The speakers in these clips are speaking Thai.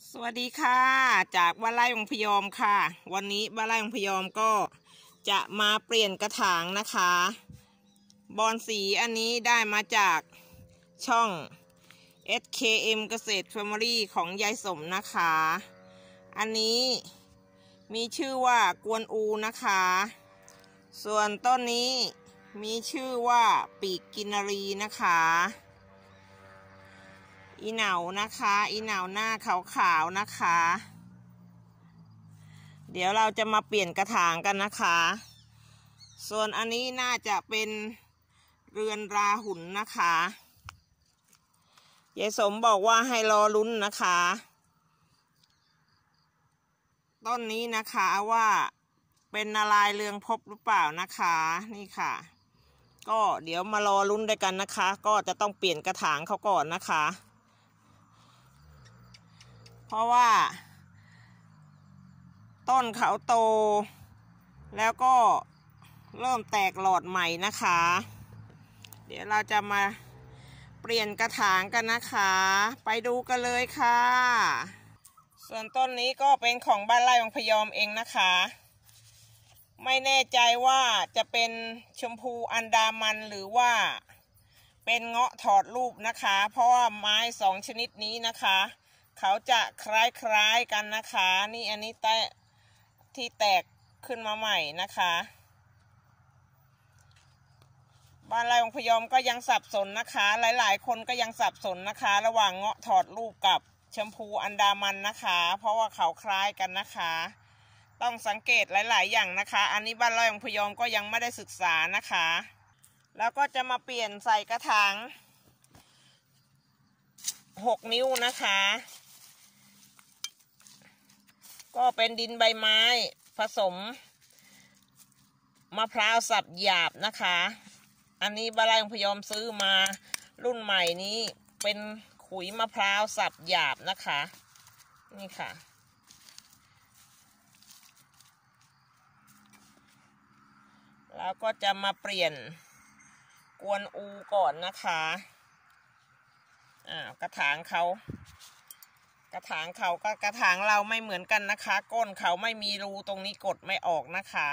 สวัสดีค่ะจากบ้านไร่องพยอมค่ะวันนี้บ้านไร่องพยอมก็จะมาเปลี่ยนกระถางนะคะบอนสีอันนี้ได้มาจากช่อง SKM เกษตรแฟมิลี่ของยายสมนะคะอันนี้มีชื่อว่ากวนอูนะคะส่วนต้นนี้มีชื่อว่าปีกกินนารีนะคะอีเหนานะคะอีเหนาหน้าขาวๆนะคะเดี๋ยวเราจะมาเปลี่ยนกระถางกันนะคะส่วนอันนี้น่าจะเป็นเรือนราหุลนะคะยายสมบอกว่าให้รอลุ้นนะคะต้นนี้นะคะว่าเป็นนารายณ์เรืองภพหรือเปล่านะคะนี่ค่ะก็เดี๋ยวมารอลุ้นด้วยกันนะคะก็จะต้องเปลี่ยนกระถางเขาก่อนนะคะเพราะว่าต้นเขาโตแล้วก็เริ่มแตกหลอดใหม่นะคะเดี๋ยวเราจะมาเปลี่ยนกระถางกันนะคะไปดูกันเลยค่ะส่วนต้นนี้ก็เป็นของบ้านไร่องพยอมเองนะคะไม่แน่ใจว่าจะเป็นชมพูอันดามันหรือว่าเป็นเงาะถอดรูปนะคะเพราะว่าไม้สองชนิดนี้นะคะเขาจะคล้ายๆกันนะคะนี่อันนี้ที่แตกขึ้นมาใหม่นะคะบ้านไร่องพยอมก็ยังสับสนนะคะหลายๆคนก็ยังสับสนนะคะระหว่างเงาะถอดรูปกับชมพูอันดามันนะคะเพราะว่าเขาคล้ายกันนะคะต้องสังเกตหลายๆอย่างนะคะอันนี้บ้านไร่องพยอมก็ยังไม่ได้ศึกษานะคะแล้วก็จะมาเปลี่ยนใส่กระถาง6 นิ้วนะคะก็เป็นดินใบไม้ผสมมะพร้าวสับหยาบนะคะอันนี้บ้านไร่องพยอมซื้อมารุ่นใหม่นี้เป็นขุยมะพร้าวสับหยาบนะคะนี่ค่ะแล้วก็จะมาเปลี่ยนกวนอูก่อนนะคะกระถางเขากับกระถางเราไม่เหมือนกันนะคะก้นเขาไม่มีรูตรงนี้กดไม่ออกนะคะ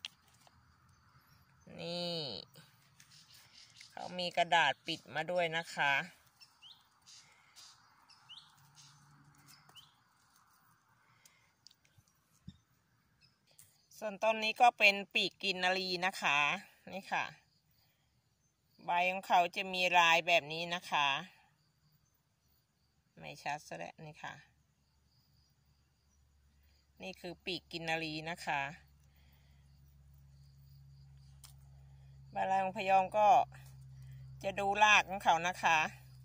นี่เขามีกระดาษปิดมาด้วยนะคะส่วนต้นนี้ก็เป็นปีกกินนารีนะคะนี่ค่ะใบของเขาจะมีลายแบบนี้นะคะไม่ชัดซะแล้วนี่ค่ะนี่คือปีกกินนารีนะคะบ้านไร่องพยอมก็จะดูรากของเขานะคะ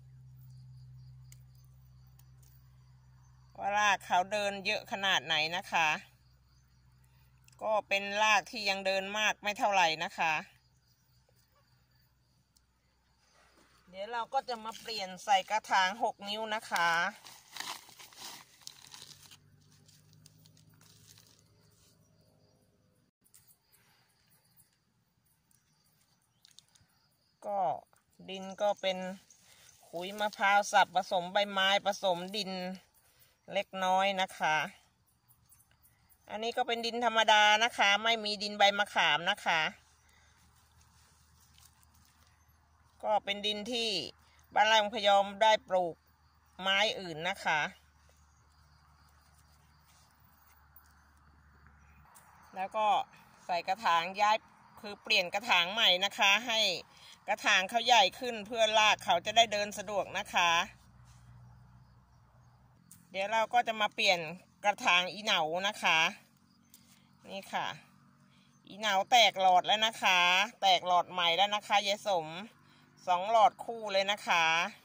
ว่ารากเขาเดินเยอะขนาดไหนนะคะก็เป็นรากที่ยังเดินมากไม่เท่าไหร่นะคะเดี๋ยวเราก็จะมาเปลี่ยนใส่กระถาง6 นิ้วนะคะก็ดินก็เป็นขุยมะพร้าวสับผสมใบไม้ผสมดินเล็กน้อยนะคะอันนี้ก็เป็นดินธรรมดานะคะไม่มีดินใบมะขามนะคะก็เป็นดินที่บ้านไร่องพยอมได้ปลูกไม้อื่นนะคะแล้วก็ใส่กระถางย้ายคือเปลี่ยนกระถางใหม่นะคะให้กระถางเขาใหญ่ขึ้นเพื่อรากเขาจะได้เดินสะดวกนะคะเดี๋ยวเราก็จะมาเปลี่ยนกระถางอีเหนานะคะนี่ค่ะอีเหนาแตกหลอดแล้วนะคะแตกหลอดใหม่แล้วนะคะยายสม2 หลอดคู่เลยนะคะ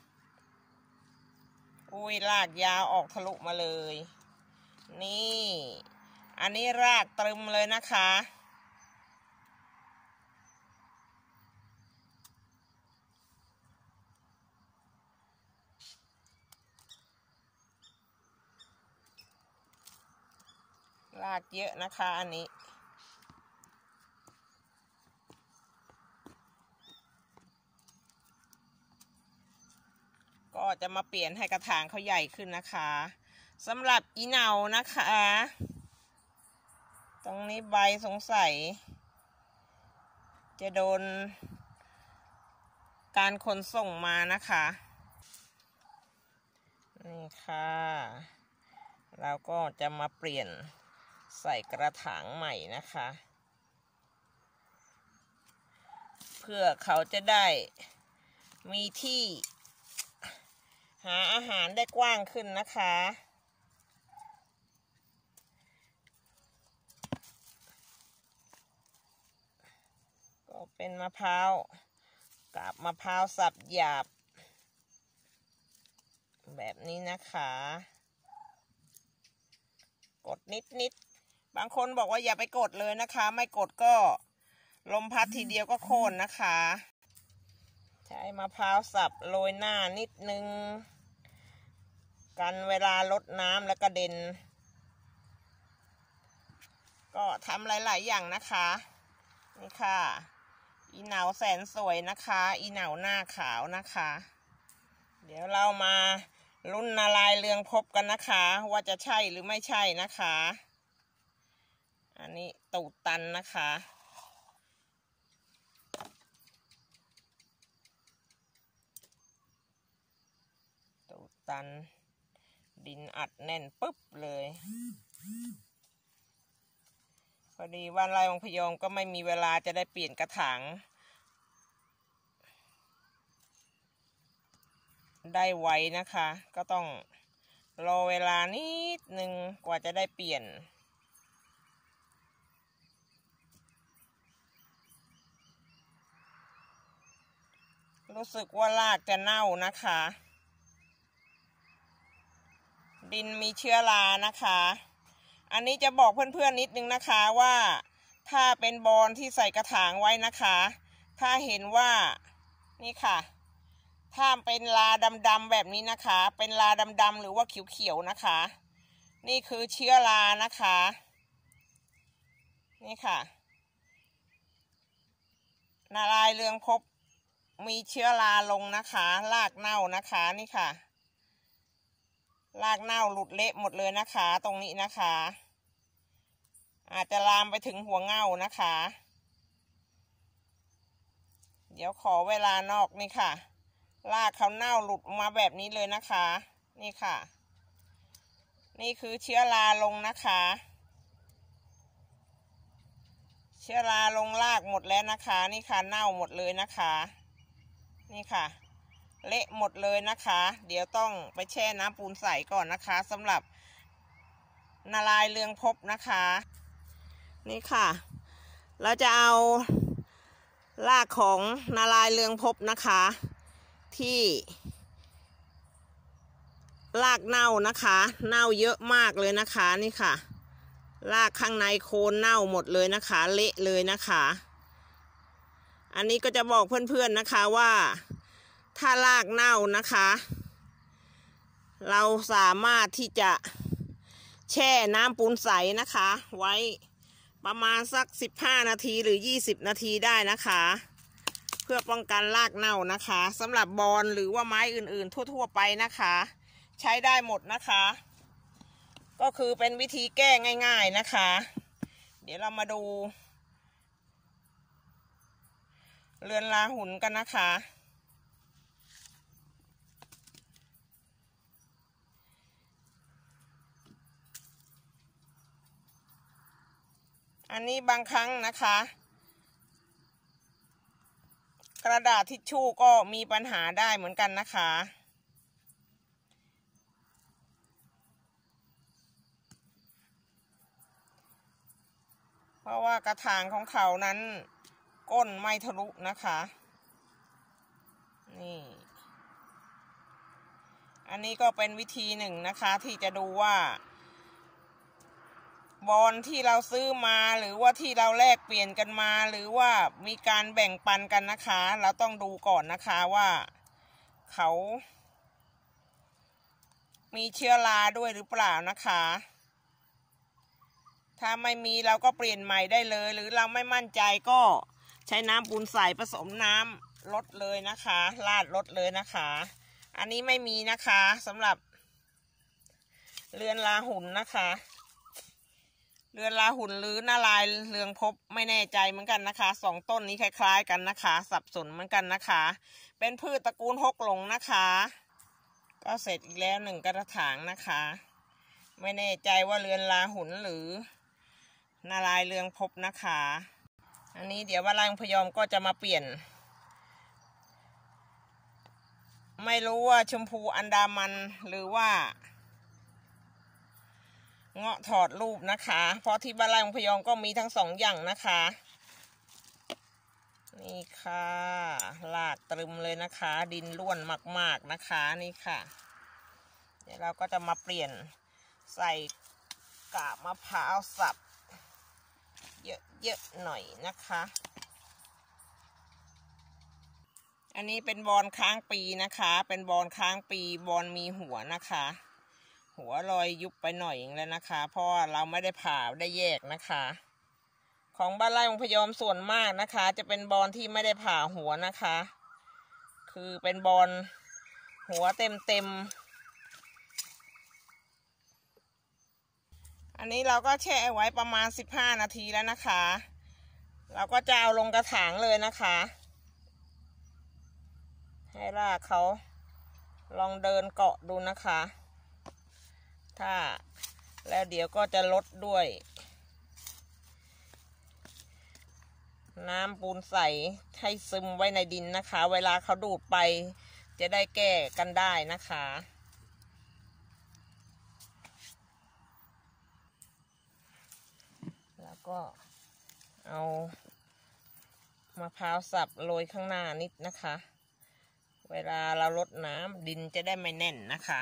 อุ้ยรากยาวออกทะลุมาเลยนี่อันนี้รากตรึมเลยนะคะรากเยอะนะคะอันนี้ก็จะมาเปลี่ยนให้กระถางเขาใหญ่ขึ้นนะคะสำหรับอีเหนานะคะตรงนี้ใบสงสัยจะโดนการขนส่งมานะคะนี่ค่ะเราก็จะมาเปลี่ยนใส่กระถางใหม่นะคะเพื่อเขาจะได้มีที่หาอาหารได้กว้างขึ้นนะคะก็เป็นมะพร้าวกับมะพร้าวสับหยาบแบบนี้นะคะกดนิดบางคนบอกว่าอย่าไปกดเลยนะคะไม่กดก็ลมพัดทีเดียวก็โค่นนะคะใช้มะพร้าวสับโรยหน้านิดนึงกันเวลาลดน้ำแล้วก็เด่นก็ทำหลายๆอย่างนะคะนี่ค่ะอีเหนาแสนสวยนะคะอีเหนาหน้าขาวนะคะเดี๋ยวเรามาลุ้นนารายณ์เรืองภพกันนะคะว่าจะใช่หรือไม่ใช่นะคะอันนี้ตูดตันนะคะตูดตันดินอัดแน่นปึ๊บเลยพอดีวันไร่องพยอมก็ไม่มีเวลาจะได้เปลี่ยนกระถางได้ไวนะคะก็ต้องรอเวลานิดนึงกว่าจะได้เปลี่ยนรู้สึกว่ารากจะเน่านะคะดินมีเชื้อรานะคะอันนี้จะบอกเพื่อนๆนิดนึงนะคะว่าถ้าเป็นบอนที่ใส่กระถางไว้นะคะถ้าเห็นว่านี่ค่ะถ้าเป็นลาดำๆแบบนี้นะคะเป็นลาดำๆหรือว่าเขียวๆนะคะนี่คือเชื้อรานะคะนี่ค่ะนารายณ์เรืองภพมีเชื้อราลงนะคะรากเน่านะคะนี่ค่ะรากเน่าหลุดเละหมดเลยนะคะตรงนี้นะคะอาจจะลามไปถึงหัวเง่านะคะเดี๋ยวขอเวลานอกนี่ค่ะรากเขาเน่าหลุดมาแบบนี้เลยนะคะนี่ค่ะนี่คือเชื้อราลงนะคะเชื้อราลงรากหมดแล้วนะคะนี่ค่ะเน่าหมดเลยนะคะนี่ค่ะเละหมดเลยนะคะเดี๋ยวต้องไปแช่น้ำปูนใสก่อนนะคะสำหรับนารายณ์เรืองภพนะคะนี่ค่ะเราจะเอารากของนารายณ์เรืองภพนะคะที่รากเน่านะคะเน่าเยอะมากเลยนะคะนี่ค่ะรากข้างในโคนเน่าหมดเลยนะคะเละเลยนะคะอันนี้ก็จะบอกเพื่อนๆนะคะว่าถ้ารากเน่านะคะเราสามารถที่จะแช่น้ำปูนใสนะคะไว้ประมาณสัก15 นาทีหรือ20 นาทีได้นะคะเพื่อป้องกันรากเน่านะคะสำหรับบอนหรือว่าไม้อื่นๆทั่วๆไปนะคะใช้ได้หมดนะคะก็คือเป็นวิธีแก้ง่ายๆนะคะเดี๋ยวเรามาดูเรือนราหุลกันนะคะอันนี้บางครั้งนะคะกระดาษทิชชู่ก็มีปัญหาได้เหมือนกันนะคะเพราะว่ากระถางของเขานั้นก้นไม่ทะลุนะคะนี่อันนี้ก็เป็นวิธีหนึ่งนะคะที่จะดูว่าบอนที่เราซื้อมาหรือว่าที่เราแลกเปลี่ยนกันมาหรือว่ามีการแบ่งปันกันนะคะเราต้องดูก่อนนะคะว่าเขามีเชื้อราด้วยหรือเปล่านะคะถ้าไม่มีเราก็เปลี่ยนใหม่ได้เลยหรือเราไม่มั่นใจก็ใช้น้ำปูนใสผสมน้ำลดเลยนะคะราดลดเลยนะคะอันนี้ไม่มีนะคะสำหรับเรือนลาหุ่นนะคะเรือนลาหุ่นหรือนาลายเรืองภพไม่แน่ใจเหมือนกันนะคะ2ต้นนี้คล้ายๆกันนะคะสับสนเหมือนกันนะคะเป็นพืชตระกูลฮกหลงนะคะก็เสร็จอีกแล้ว1กระถางนะคะไม่แน่ใจว่าเรือนลาหุ่นหรือนาลายเรืองภพนะคะอันนี้เดี๋ยวว่าลายพยอมก็จะมาเปลี่ยนไม่รู้ว่าชมพูอันดามันหรือว่าเงาะถอดรูปนะคะเพราะที่บ้านไร่ของพยองก็มีทั้ง2อย่างนะคะนี่ค่ะลากตรึมเลยนะคะดินร่วนมากๆนะคะนี่ค่ะเดี๋ยวเราก็จะมาเปลี่ยนใส่กาบมะพร้าวสับเยอะๆหน่อยนะคะอันนี้เป็นบอนค้างปีนะคะเป็นบอนค้างปีบอนมีหัวนะคะหัวลอยยุบไปหน่อยแล้วนะคะเพราะเราไม่ได้ผ่าได้แยกนะคะของบ้านไร่ของพยอมส่วนมากนะคะจะเป็นบอนที่ไม่ได้ผ่าหัวนะคะคือเป็นบอนหัวเต็มอันนี้เราก็แช่ไว้ประมาณ15 นาทีแล้วนะคะเราก็จะเอาลงกระถางเลยนะคะให้รากเขาลองเดินเกาะดูนะคะถ้าแล้วเดี๋ยวก็จะลดด้วยน้ำปูนใสให้ซึมไว้ในดินนะคะเวลาเขาดูดไปจะได้แก้กันได้นะคะแล้วก็เอามะพร้าวสับโรยข้างหน้านิดนะคะเวลาเราลดน้ำดินจะได้ไม่แน่นนะคะ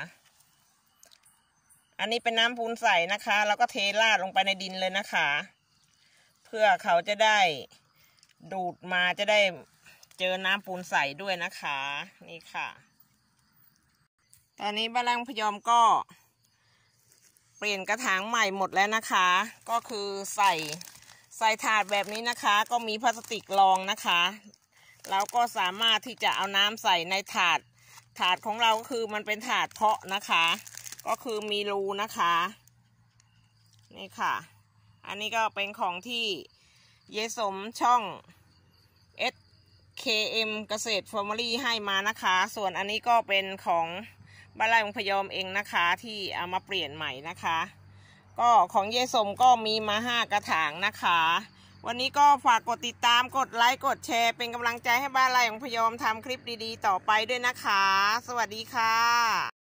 อันนี้เป็นน้ำปูนใสนะคะเราก็เทราดลงไปในดินเลยนะคะเพื่อเขาจะได้ดูดมาจะได้เจอน้ำปูนใสด้วยนะคะนี่ค่ะตอนนี้บ้านไร่พยอมก็เปลี่ยนกระถางใหม่หมดแล้วนะคะก็คือใส่ถาดแบบนี้นะคะก็มีพลาสติกรองนะคะแล้วก็สามารถที่จะเอาน้ำใส่ในถาดของเราก็คือมันเป็นถาดเพาะนะคะก็คือมีรูนะคะนี่ค่ะอันนี้ก็เป็นของที่เยสมช่อง SKM เกษตรฟอร์มารี่ให้มานะคะส่วนอันนี้ก็เป็นของบ้านไร่ของพยอมเองนะคะที่เอามาเปลี่ยนใหม่นะคะก็ของเยสมก็มีมา5 กระถางนะคะวันนี้ก็ฝากกดติดตามกดไลค์กดแชร์เป็นกำลังใจให้บ้านไร่ของพยอมทำคลิปดีๆต่อไปด้วยนะคะสวัสดีค่ะ